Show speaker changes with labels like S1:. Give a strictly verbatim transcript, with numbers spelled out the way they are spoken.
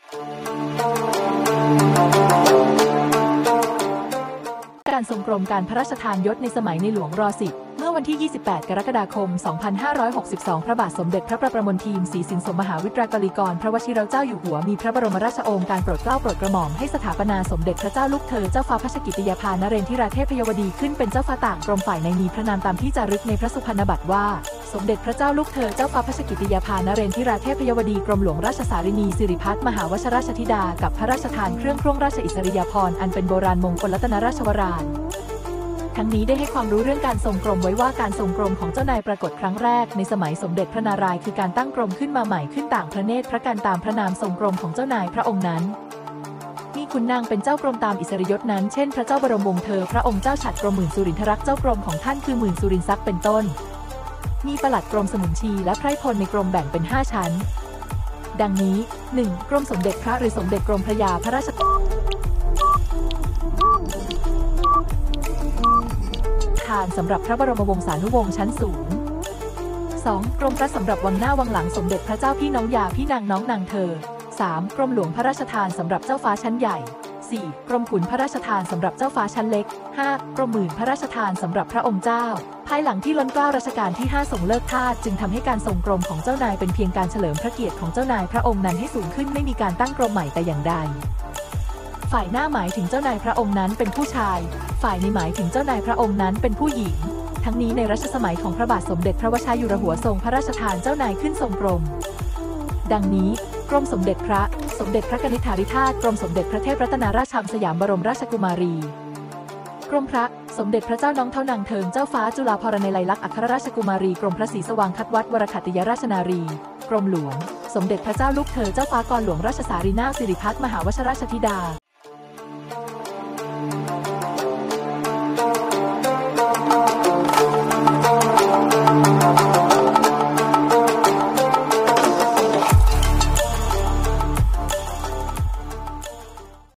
S1: การทรงกรมการพระราชทานยศในสมัยในหลวงร.สิบ เมื่อวันที่ ยี่สิบแปด กรกฎาคม สองพันห้าร้อยหกสิบสอง พระบาทสมเด็จพระประมลทีมศรีสินสมมหาวิทยากรีกรพระวชิรเจ้าอยู่หัวมีพระบรมราชโองการโปรดเกล้าโปรดกระหม่อมให้สถาปนาสมเด็จพระเจ้าลูกเธอเจ้าฟ้าพัชกิติยาภานเรนทิราเทพยวดีขึ้นเป็นเจ้าฟ้าต่างกรมฝ่ายในมีพระนามตามที่จารึกในพระสุพรรณบัตรว่าสมเด็จพระเจ้าลูกเธอเจ้าฟ้าพัชกิติยาภานเรนทิราเทพยวดีกรมหลวงราชสารินีสิริพัฒน์มหาวชราชธิดากับพระราชทานเครื่องพร่งราชอิสริยาภรณ์อันเป็นโบราณมงคลรัตนราชวรานทั้งนี้ได้ให้ความรู้เรื่องการทรงกรมไว้ว่าการทรงกรมของเจ้านายปรากฏครั้งแรกในสมัยสมเด็จพระนารายณ์คือการตั้งกรมขึ้นมาใหม่ขึ้นต่างพระเนตรพระกันตามพระนามทรงกรมของเจ้านายพระองค์นั้นมีขุนนางเป็นเจ้ากรมตามอิสริยศนั้นเช่นพระเจ้าบรมวงศ์เธอพระองค์เจ้าฉัตรกรมหมื่นสุรินทรักษ์เจ้ากรมของท่านคือหมื่นสุรินทรักษ์เป็นต้นมีปลัดกรมสมุนชีและไพร่พลในกรมแบ่งเป็นห้าชั้นดังนี้ หนึ่ง กรมสมเด็จพระหรือสมเด็จกรมพระยาพระราชทานสำหรับพระบรมวงศานุวงศ์ชั้นสูง สอง กรมพระสำหรับวังหน้าวังหลังสมเด็จพระเจ้าพี่น้องยาพี่นางน้องนางเธอ สาม กรมหลวงพระราชทานสำหรับเจ้าฟ้าชั้นใหญ่ สี่ กรมขุนพระราชทานสำหรับเจ้าฟ้าชั้นเล็ก ห้า กรมหมื่นพระราชทานสำหรับพระองค์เจ้าภายหลังที่ล้นเกล้ารัชกาลที่ห้าทรงเลิกทาสจึงทำให้การทรงกรมของเจ้านายเป็นเพียงการเฉลิมพระเกียรติของเจ้านายพระองค์นั้นให้สูงขึ้นไม่มีการตั้งกรมใหม่แต่อย่างใดฝ่ายหน้าหมายถึงเจ้านายพระองค์นั้นเป็นผู้ชายฝ่ายในหมายถึงเจ้านายพระองค์นั้นเป็นผู้หญิงทั้งนี้ในรัชสมัยของพระบาทสมเด็จพระวชิรอยู่หัวทรงพระราชทานเจ้านายขึ้นทรงกรมดังนี้กรมสมเด็จพระสมเด็จพระกนิษฐาธิราชกรมสมเด็จพระเทพรัตนราชสยามบรมราชกุมารีกรมพระสมเด็จพระเจ้าน้องเท่านางเทิงเจ้าฟ้าจุฬาภรณ์ในไลลักษณ์อัครราชกุมารีกรมพระศรีสว่างคัดวัดวรคัตติยราชนารีกรมหลวงสมเด็จพระเจ้าลูกเธอเจ้าฟ้ากรหลวงราชสารีนาถสิริพัฒน์มหาวชราชธิดา